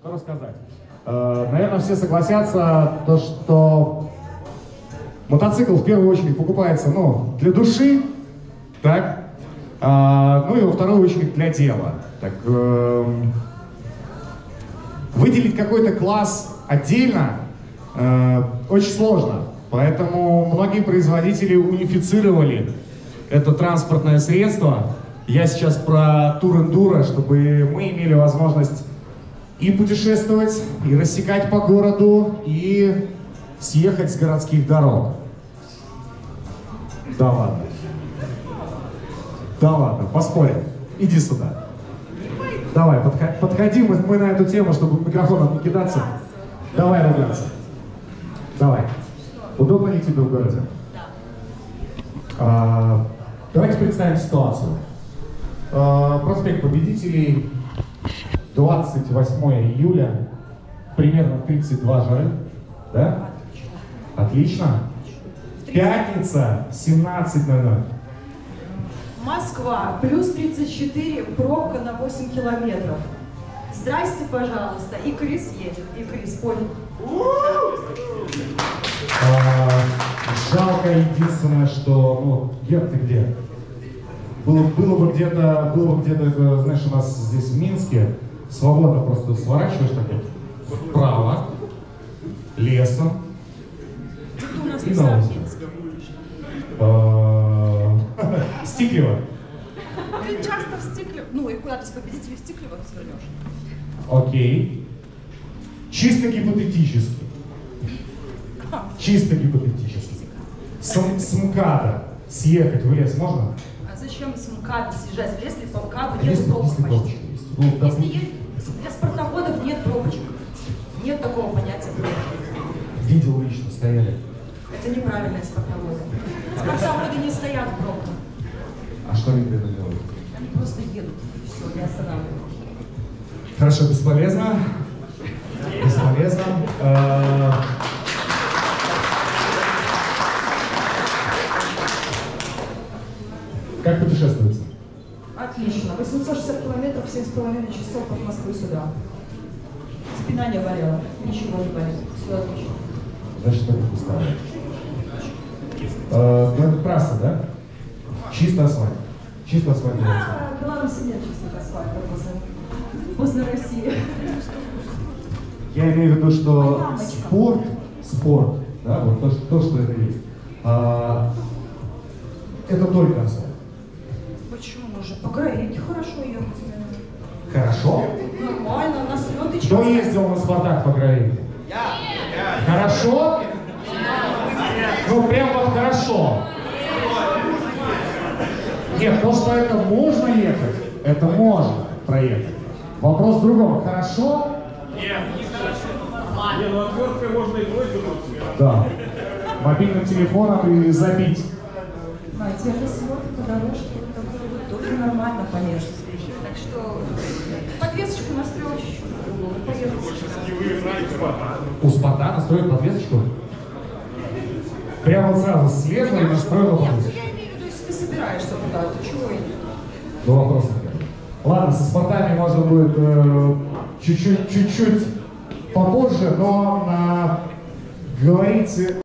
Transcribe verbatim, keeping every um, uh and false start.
Что рассказать? Э, наверное, все согласятся, то, что мотоцикл в первую очередь покупается, ну, для души, так, а, ну и во вторую очередь для дела. Так, э, выделить какой-то класс отдельно э, очень сложно, поэтому многие производители унифицировали это транспортное средство. Я сейчас про тур-эндуро, чтобы мы имели возможность и путешествовать, и рассекать по городу, и съехать с городских дорог. Да ладно. Да ладно, поспорим. Иди сюда. Давай, подходи, подходи мы, мы на эту тему, чтобы микрофоном не кидаться. Давай ругаться. Давай. Удобно ли тебе в городе? А, давайте представим ситуацию. А, проспект Победителей, двадцать восьмое июля, примерно тридцать два жары, да? Отлично. Пятница, семнадцать ноль ноль. Москва, плюс тридцать четыре, пробка на восемь километров. Здрасте, пожалуйста. И Крис едет, и Крис, понял. А, жалко единственное, что, ну, Гер, ты где? Было, было бы где-то, было бы где-то, знаешь, у нас здесь в Минске, свободно просто сворачиваешь так вот вправо, лесом, У нас и на озеро. Стиклево. Ты часто в Стиклево, ну и куда-то с Победителей в Стиклево свернешь. Окей. Чисто гипотетически. Чисто гипотетически. С, с МКАДа съехать в лес можно? А зачем с МКАДа съезжать в лес, если по МКАДу А нет если, пробок если почти? пробочка есть? Ну, да, Если есть, для спортоводов нет пробочек. Нет такого понятия пробочек. видел лично, стояли. Это неправильные спортоводы. Спортоводы не стоят в пробках. А что они при этом делают? Они просто едут, и все, не останавливаются. Хорошо, бесполезно. Бесполезно. Э, Как путешествуется? Отлично. восемьсот шестьдесят километров, семь с половиной часов от Москвы сюда. Спина не болела, ничего не болит. Все отлично. Значит, что это устало? Э, ну, это трасса, да? Чисто асфальт. Чисто асфальт. А, в Беларуси нет чистых асфальтов после, после России. Я имею в виду, что спорт, спорт, да, вот то, что, то, что это есть, а, это только асфальт. Почему? Мы же по гравийке хорошо ехать. Хорошо? Нормально, на слёт и Кто ездил на Спартак по гравийке? Я! Хорошо? Ну, прям вот хорошо. Нет, то, что это можно ехать, это можно проехать. Вопрос в другом. Хорошо? Нет, не хорошо. Не, ну отверткой можно и бросить. Да. Мобильным телефоном и забить. Знаете, это смотрит по дорожке, тоже нормально поешь. Так что подвесочку настроил чуть-чуть. У Спартана настроить подвесочку? Прямо вот сразу слезла и настроила подвесочку. Я имею в виду, если ты собираешься туда, то чего и... Ну, вопросов нет. Ладно, со Спартами можно будет э, чуть-чуть, чуть-чуть попозже, но на говорите...